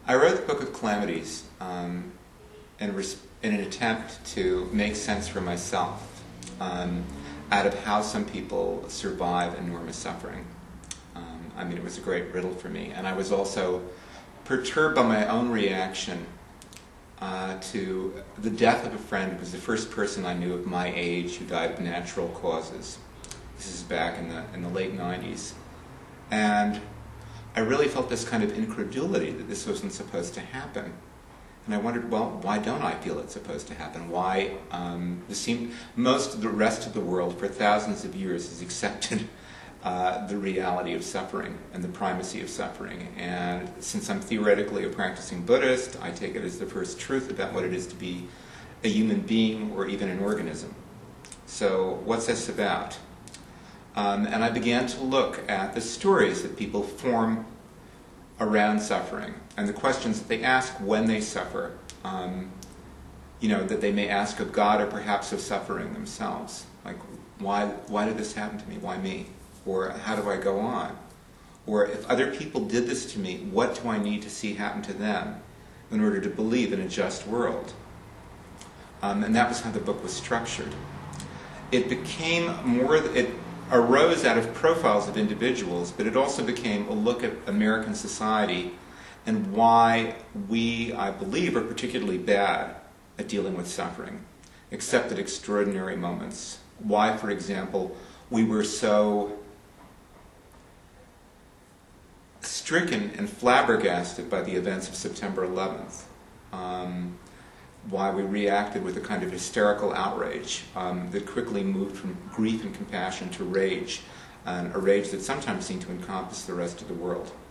I wrote the Book of Calamities in an attempt to make sense for myself out of how some people survive enormous suffering. I mean, it was a great riddle for me. And I was also perturbed by my own reaction to the death of a friend who was the first person I knew of my age who died of natural causes. This is back in the late 90s. And I really felt this kind of incredulity that this wasn't supposed to happen. And I wondered, well, why don't I feel it's supposed to happen? Why most of the rest of the world for thousands of years has accepted the reality of suffering and the primacy of suffering. And since I'm theoretically a practicing Buddhist, I take it as the first truth about what it is to be a human being or even an organism. So what's this about? And I began to look at the stories that people form around suffering and the questions that they ask when they suffer, that they may ask of God or perhaps of suffering themselves. Like, why did this happen to me? Why me? Or how do I go on? Or if other people did this to me, what do I need to see happen to them in order to believe in a just world? And that was how the book was structured. It arose out of profiles of individuals, but it also became a look at American society and why we, I believe, are particularly bad at dealing with suffering, except at extraordinary moments. Why, for example, we were so stricken and flabbergasted by the events of September 11th. Why we reacted with a kind of hysterical outrage that quickly moved from grief and compassion to rage, and a rage that sometimes seemed to encompass the rest of the world.